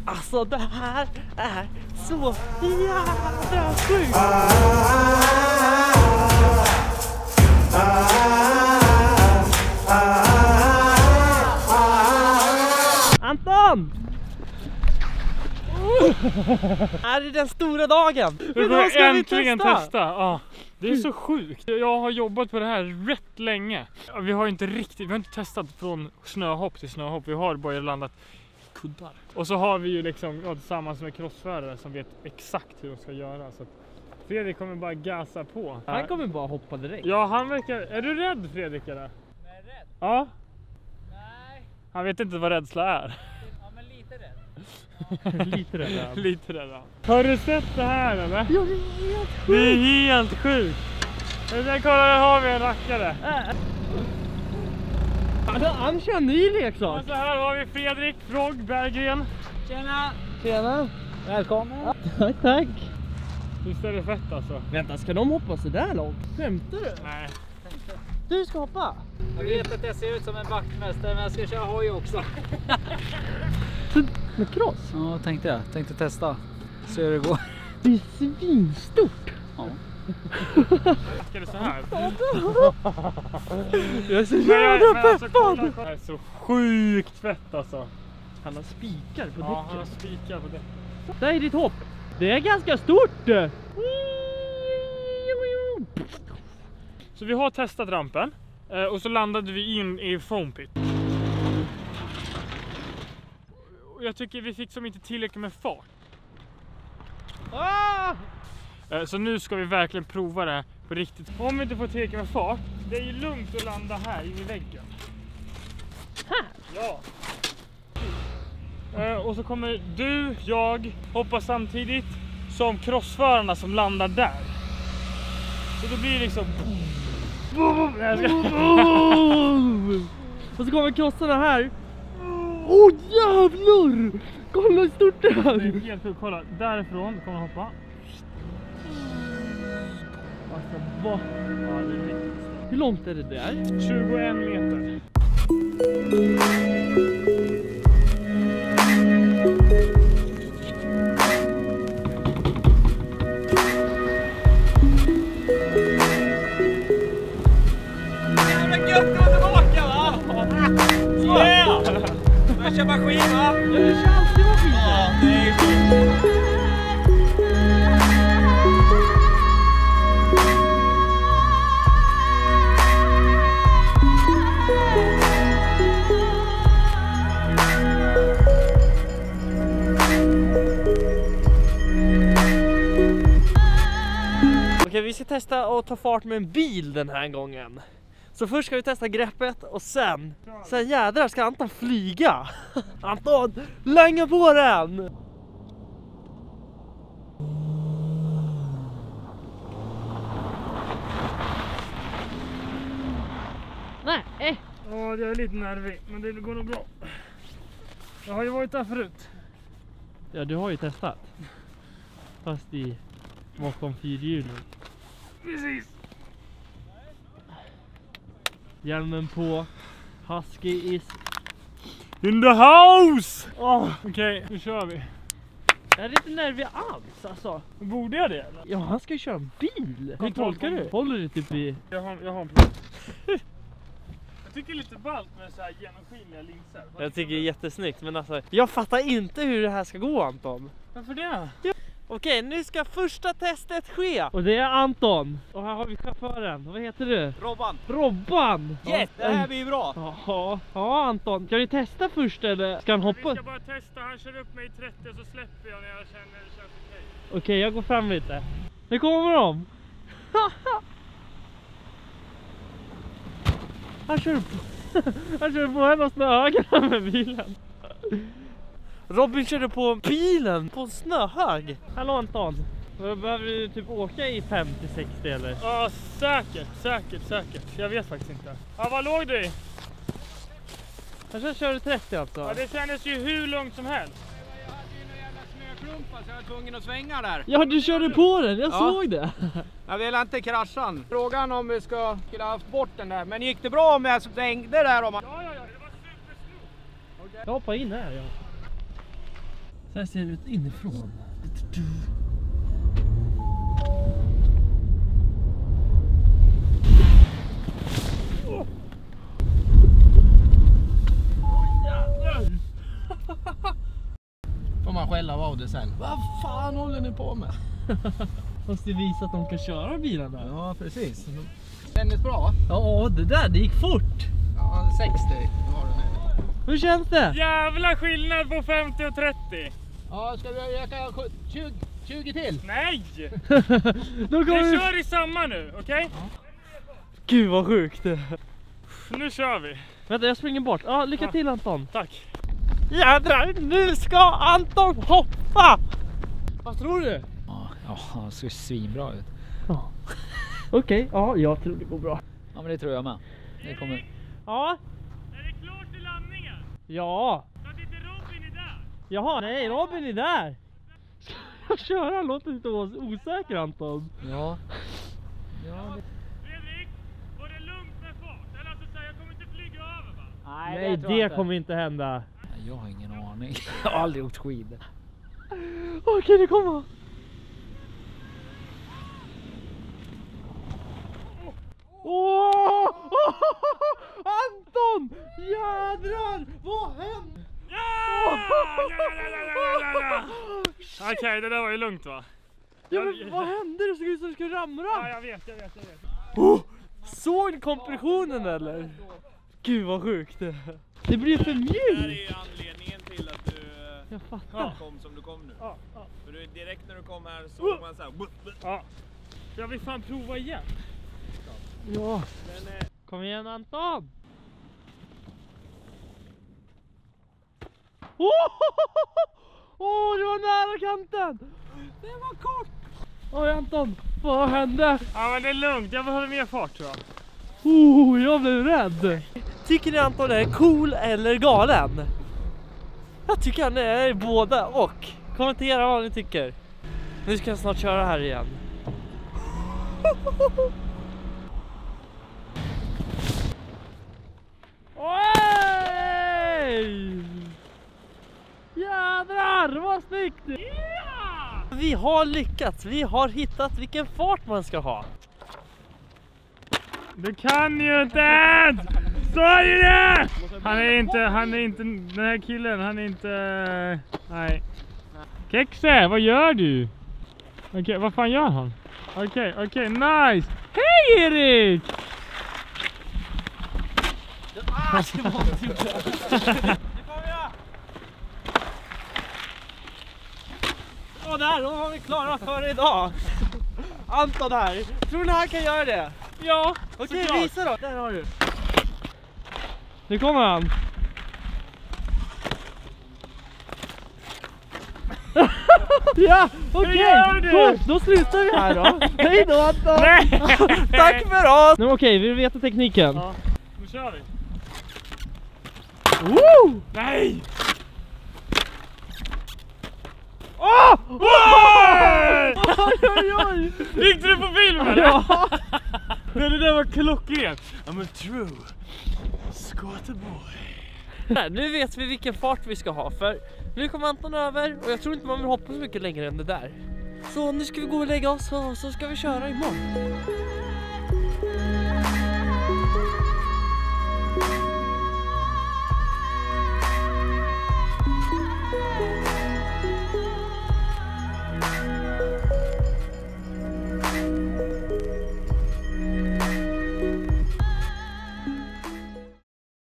Alltså det här är så jävla sjukt. Anton! Är det den stora dagen? Nu ska vi äntligen testa. Ja, det är så sjukt. Jag har jobbat på det här rätt länge. Vi har inte testat från snöhopp till snöhopp. Vi har bara landat kuddar. Och så har vi ju liksom tillsammans med crossförare som vet exakt hur de ska göra. Så att Fredrik kommer bara gasa på. Han kommer bara hoppa direkt. Ja, han verkar... Är du rädd, Fredrik? Eller? Är jag rädd? Ja. Nej. Han vet inte vad rädsla är. Ja, men lite rädd. Lite rädd. Lite rädd. Har du sett det här eller? Ja, det är helt sjukt. Det är helt sjukt. Kolla, där har vi en rackare. Han kör en ny leksak. Och så här har vi Fredrik Frog Berggren. Tjena! Tjena. Välkommen! Tack, tack. Visst är det fett alltså? Vänta, ska de hoppa så där långt? Skämtar du? Nej. Du ska hoppa? Jag vet att jag ser ut som en vaktmästare, men jag ska köra hoj också. Med cross? Ja, tänkte testa. Se hur det går. Det är svinstort. Ja. Ska det så här? Jag är så jävla peppad. Det här är så sjukt fett alltså. Han har spikar på Ja, han har däcken. spikar på däcken. Där är ditt hopp. Det är ganska stort. Så vi har testat rampen. Och så landade vi in i foam pit. Och jag tycker vi fick som inte tillräckligt med fart. Så nu ska vi verkligen prova det på riktigt. Om vi inte får tillräckligt med fart, det är ju lugnt att landa här in i väggen. Här? Ja. Och så kommer jag hoppa samtidigt som crossförarna som landar där. Så då blir det liksom... Och så kommer krossarna här. Åh jävlar! Kolla hur stort det Det är är. helt sjukt, kolla. Därifrån kommer jag hoppa. Alltså vad? Ja, det är riktigt. Hur långt är det där? 21 meter. Jävla gött att vara tillbaka, va? Yeah! Jag kör maskin, va? Du kör alltid maskin. Ja, det är fint. Okej, vi ska testa att ta fart med en bil den här gången. Så först ska vi testa greppet och sen jädrar ska Anton flyga. Anton, länge på den! Nej. Ja, jag är lite nervig, men det går nog bra. Jag har ju varit där förut. Ja, du har ju testat. Fast bakom fyrhjulen. Precis. Hjälmen på. Husky is... In the house! Okej, nu kör vi. Jag är lite nervig alls alltså. Borde jag det eller? Ja, han ska ju köra en bil. Hur tolkar du? Håller du typ i... Jag har en plan. Jag tycker det är lite ballt med så här genomskinliga linser. Jag tycker det är jättesnyggt, men alltså... Jag fattar inte hur det här ska gå, Anton. Varför det? Okej, nu ska första testet ske. Och det är Anton. Och här har vi chauffören. Vad heter du? Robban! Yes, det här blir bra. Jaha, ja Anton. Ska ni testa först eller ska han hoppa? Vi ska bara testa, han kör upp mig i 30 och så släpper jag när jag känner det känns okej. Okej, jag går fram lite. Nu kommer de. Han kör på henne snöhögen med bilen. Robin körde på bilen på en snöhög. Hallå Anton. Behöver du typ åka i 50-60 eller? Ja, säkert. Jag vet faktiskt inte. Ja, vad låg du i? Jag kör 30 alltså. Ja, det kändes ju hur långt som helst. Jag hade ju några jävla snöklumpar så jag var tvungen att svänga där. Ja, du körde på den. Jag såg det. Jag ville inte krascha. Frågan om vi skulle ha haft bort den där. Men gick det bra om jag svängde där? Om man... Ja, det var supersnort. Jag hoppar in här, ja. Så här ser det ut inifrån. Får man skälla av det sen. Vad fan håller ni på med? Måste visa att de kan köra bilarna. Ja, precis. Kändes bra va? Ja, det gick fort. Ja, 60 var det nu. Hur känns det? Jävla skillnad på 50 och 30. Ja, ska vi öka 20 till? Nej! Då kommer Vi vi... kör i samma nu, okej? Gud vad sjukt. Nu kör vi. Vänta, jag springer bort. Ja, lycka till Anton. Tack. Jädrar, nu ska Anton hoppa! Vad tror du? Ja, det ser svinbra ut. Ja. Okej, ja, jag tror det går bra. Ja, men det tror jag med. Det kommer... Ja, Är det klart till landningen? ja. Så att inte Robin är där? Jaha, nej, Robin är där. Ska jag köra? Låt inte vara osäker Anton. Ja. Ja, Fredrik, var det lugnt med fart? Eller alltså säga, jag kommer inte flyga över va? Nej, det kommer inte hända. jag har ingen aning. Jag har aldrig åkt skidor. Okej, det kommer. Åh! Anton! Jädrar! Vad hände? Okej, det där var ju lugnt va? Ja, men vad hände? Det såg ut som du skulle ramla. Ja, jag vet. Såg ni kompressionen eller? Gud vad sjukt. Det blir för Det här är mjukt. ju anledningen till att du Jag fattar. kom som du kom nu. Ja. För du, direkt när du kom här såg man så här. Ja. Jag vill fan prova igen. Ja. Men Kom igen Anton. Åh, det var nära kanten. Det var kort. Oj Anton, vad hände? Ja, men det är lugnt. Jag behöver mer fart tror jag. Jag blev rädd. Tycker ni Anton är cool eller galen? Jag tycker han är båda och. Kommentera vad ni tycker. Nu ska jag snart köra här igen. Oj! Jädrar, vad snyggt! Vi har lyckats. Vi har hittat vilken fart man ska ha. Du kan ju inte! Så är det! Han är inte, den här killen, han är inte, nej. Kexe, vad gör du? Okej, vad fan gör han? Okej, nice! Hej Erik! Och där, då har vi klara för idag. Anton här. Tror ni han kan göra det? Ja, Okej, såklart. visa då. Där har du. Nu kommer han. Ja, okej. gör du? Då slutar vi här då. Hej då Anton. Nej! Tack för oss. Nu okej, vi vet tekniken. Ja, nu kör vi. Woo! Nej! Åh! Oj! Oj. Gick du på filmen? Ja. Men det där var klockrent. I'm a true Skåteboy. Nu vet vi vilken fart vi ska ha, för nu kommer Anton över och jag tror inte man vill hoppa så mycket längre än det där. Så nu ska vi gå och lägga oss och så ska vi köra imorgon.